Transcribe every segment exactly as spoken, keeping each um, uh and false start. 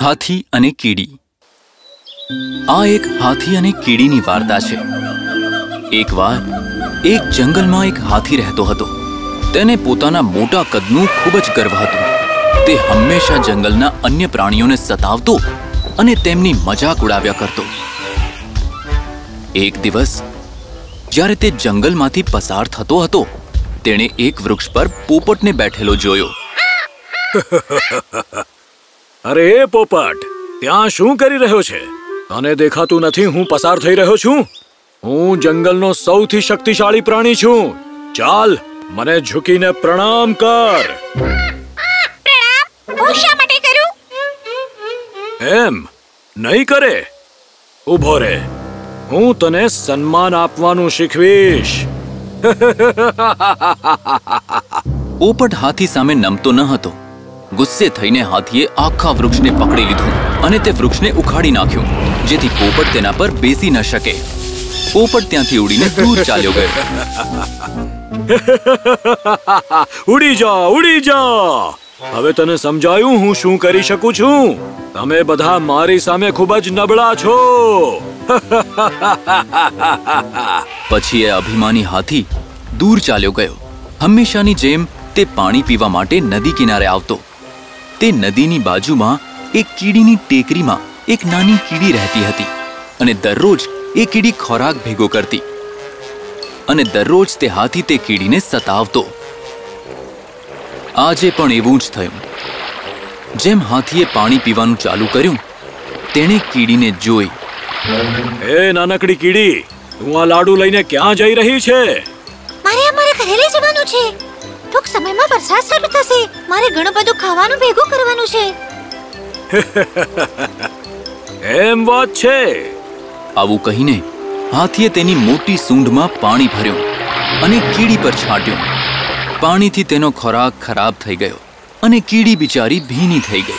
હાથી અને કીડી. આ એક હાથી અને કીડીની વાર્તા છે. એકવાર એક જંગલમાં એક હાથી રહેતો હતો. તેને પોતાના મોટા કદનું ખૂબ જ ગર્વ હતું. તે હંમેશા જંગલના અન્ય પ્રાણીઓને સતાવતો અને તેમની મજાક ઉડાવ્યા કરતો. એક દિવસ જ્યારે તે જંગલમાંથી પસાર થતો હતો, તેણે એક વૃક્ષ પર પોપટને બેઠેલો જોયો. અરે પોપટ, ત્યાં શું કરી રહ્યો છે? તને દેખાતું નથી હું પસાર થઈ રહ્યો છું? હું જંગલનો સૌથી શક્તિશાળી પ્રાણી છું. ચાલ, મને ઝૂકીને પ્રણામ કર. પ્રણામ? હું શા માટે કરું? એમ નહીં કરે. ઊભો રહે, હું તને સન્માન આપવાનું શીખવીશ. પોપટ હાથી સામે નમતો ન હતો. ગુસ્સે થઈને હાથીએ આખા વૃક્ષને પકડી લીધું અને તે વૃક્ષને ઉખાડી નાખ્યું, જેથી પોપટ તેના પર બેસી ન શકે. પોપટ ત્યાંથી ઉડીને દૂર ચાલ્યો ગયો. ઉડી જા, ઉડી જા. હવે તને સમજાયું હું શું કરી શકું છું? તમે બધા મારી સામે ખૂબ જ નબળા છો. પછી એ અભિમાની હાથી દૂર ચાલ્યો ગયો. હંમેશાની જેમ તે પાણી પીવા માટે નદી કિનારે આવતો. તે નદીની બાજુમાં એક કીડીની ટેકરીમાં એક નાની કીડી રહેતી હતી અને દરરોજ એ કીડી ખોરાક ભેગો કરતી અને દરરોજ તે હાથી તે કીડીને સતાવતો. આજે પણ એવું જ થયું. જેમ હાથીએ પાણી પીવાનું ચાલુ કર્યું, તેણે કીડીને જોઈ. એ નાનકડી કીડી, તું આ લાડુ લઈને ક્યાં જઈ રહી છે? મારે અમારા ઘરે લઈ જવાનું છે. ટૂંક સમયમાં વરસાદ શરૂ થશે. મારે ઘણું બધું ખાવાનું ભેગું કરવાનું છે. એમ વાત છે? આવું કહીને હાથીએ તેની મોટી સૂંઢમાં પાણી ભર્યું અને કીડી પર છાંટ્યું. પાણીથી તેનો ખોરાક ખરાબ થઈ ગયો અને કીડી બિચારી ભીની થઈ ગઈ.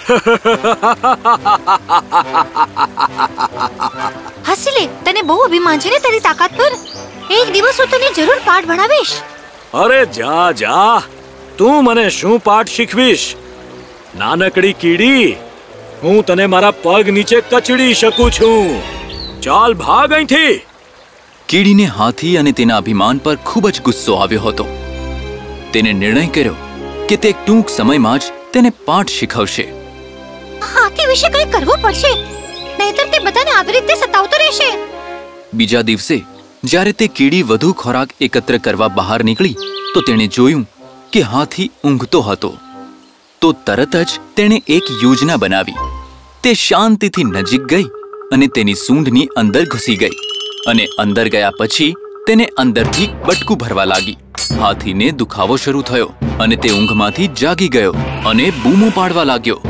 હસી લે, તને બહુ અભિમાન છે ને તારી તાકાત પર. એક દિવસ હું તને જરૂર પાઠ ભણાવીશ. અરે જા જા, તું મને શું પાઠ શીખવીશ? નાનકડી કીડી, હું તને મારા પગ નીચે કચડી શકું છું. ચાલ ભાગ અહીંથી. કીડીને હાથી અને તેના અભિમાન પર ખૂબ જ ગુસ્સો આવ્યો હતો. તેને નિર્ણય કર્યો કે તે ટૂંક સમયમાં જ તેને પાઠ શીખવશે. હાથી વિશે કંઈ કરવું પડશે, નહીંતર તે બધાને આવી રીતે સતાવતો રહેશે. બીજા દિવસે જ્યારે તે કીડી વધુ ખોરાક એકત્ર કરવા બહાર નીકળી તો તેણે જોયું કે હાથી ઊંઘતો હતો. તો તરત જ તેણે એક યોજના બનાવી. તે શાંતિથી નજીક ગઈ અને તેની સૂંઢની અંદર ઘૂસી ગઈ અને અંદર ગયા પછી તેને અંદરથી બટકું ભરવા લાગી. હાથીને દુખાવો શરૂ થયો અને તે ઊંઘમાંથી જાગી ગયો અને બૂમો પાડવા લાગ્યો.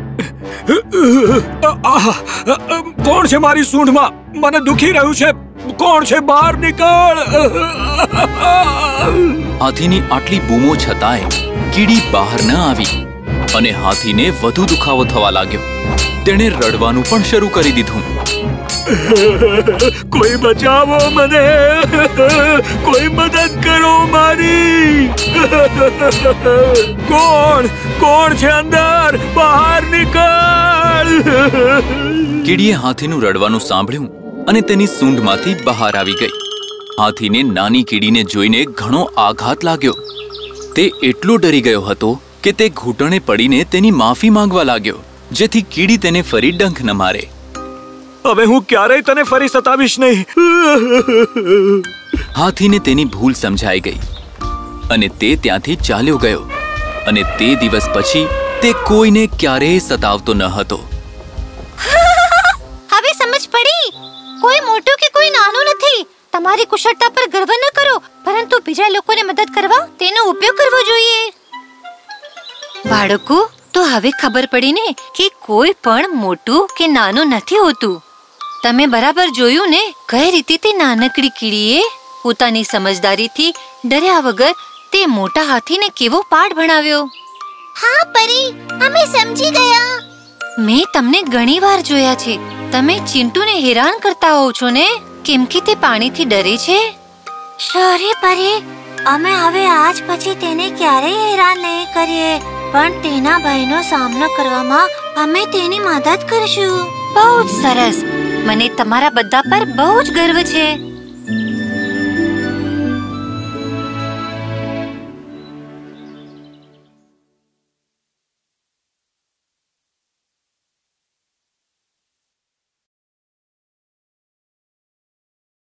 કોણ છે મારી સૂંઢમાં? મને દુખી રહ્યું છે. કોણ છે? બહાર નીકળ. હાથીની આટલી બૂમો છતાંય કીડી બહાર ન આવી અને હાથીને વધુ દુખાવો થવા લાગ્યો. તેણે રડવાનું પણ શરૂ કરી દીધું. કોઈ બચાવો મને, કોઈ મદદ કરો મારી. કોણ કોણ છે અંદર? બહાર નીકળ. કીડીએ હાથીનું રડવાનું સાંભળ્યું અને તેની સૂંઢમાંથી બહાર આવી ગઈ. હાથીને નાની કીડીને જોઈને ઘણો આઘાત લાગ્યો. તે એટલો ડરી ગયો હતો કે તે ઘૂંટણે પડીને તેની માફી માંગવા લાગ્યો, જેથી કીડી તેને ફરી ડંખ ન મારે. હવે હું ક્યારેય તને ફરી સતાવીશ નહીં. હાથીને તેની ભૂલ સમજાઈ ગઈ અને તે ત્યાંથી ચાલ્યો ગયો અને તે દિવસ પછી તે કોઈને ક્યારેય સતાવતો ન હતો. હવે સમજ પડી, કોઈ મોટું કે કોઈ નાનું નથી. તમારી કુશળતા પર ગર્વ ન કરો, પરંતુ બીજા લોકોને મદદ કરવા તેનો ઉપયોગ કરવો જોઈએ. બાળકો, તો હવે ખબર પડી ને કે કોઈ પણ મોટું કે નાનું નથી હોતું. તમે બરાબર જોયું ને કઈ રીતે તે નાનકડી કીડીએ પોતાની સમજદારીથી ડર્યા વગર તે મોટા હાથીને કેવો પાઠ ભણાવ્યો. હા પરી, અમે સમજી ગયા. મેં તમને ઘણીવાર જોયા છે. તમે ચિંટુને હેરાન કરતા હોવ છો ને, કેમ કે તે પાણીથી ડરે છે. સોરી પરી, અમે હવે આજ પછી તેને ક્યારેય હેરાન નહીં કરીએ. પણ તેના ભયનો સામનો કરવામાં અમે તેની મદદ કરશું. બહુ જ સરસ. મને તમારા બધા પર બહુ જ ગર્વ છે.